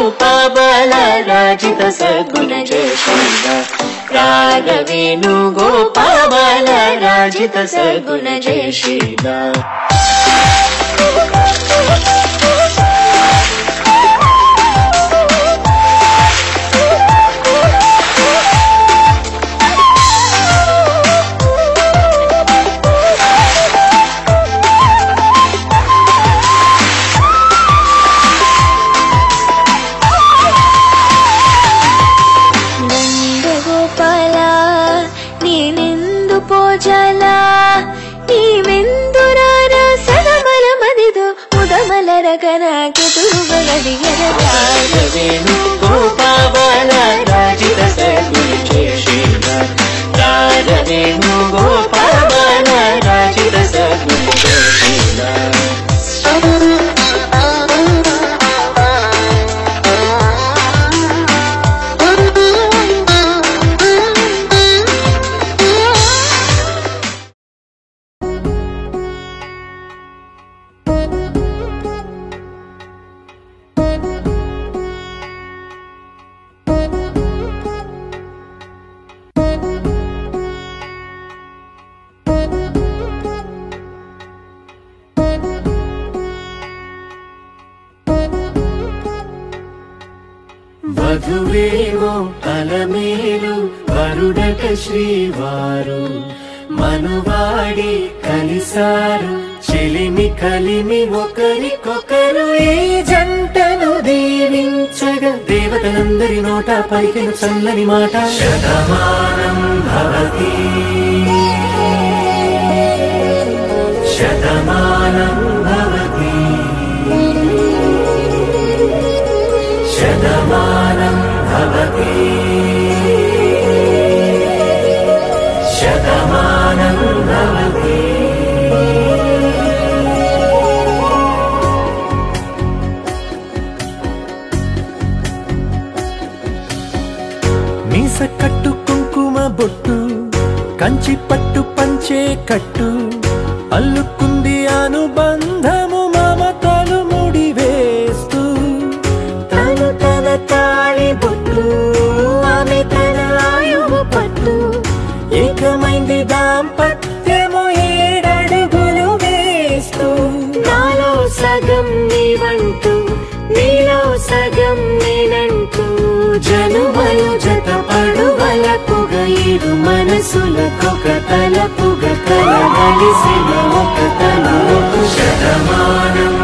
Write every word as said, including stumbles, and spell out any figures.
गोपाबलराजित सद्गुण जयशील रागवेणुगोपाबलराजित सद्गुण जयशील गोपाबलराजित सद्गुण जयशील रागवेणुगोपाबलराजित सद्गुण जयशील వధువేవో అలమేలు వరుడక శ్రీవారు మనువాడి కలిసారు చెలిమి కలిమి ఒకరికొకరు ఈ జంటను దీవించగా దేవతలందరి నోట పలికిన చల్లని మాట శతమానం భవతి శతమానం భవతి శతమానం భవతి శతమానం భవతి మీస కట్టు కుంకుమ బొట్టు కంచి పట్టు పంచే కట్టు అల్లుకుంది అనుబంధము మమతలు ముడివేస్తూ తను తన తాళి బొట్టు ఆమె తన ఆయువు పట్టు ఏకమైంది దాంపత్యము ఏడడుగులు వేస్తూ నాలో సగం నీవంటూ నీలో సగం నేనంటూ జనుమలు జత పడువలకుగ ఇరు మనసులకొక తలపుగ కలగలిసిన ఒక తను శతమానం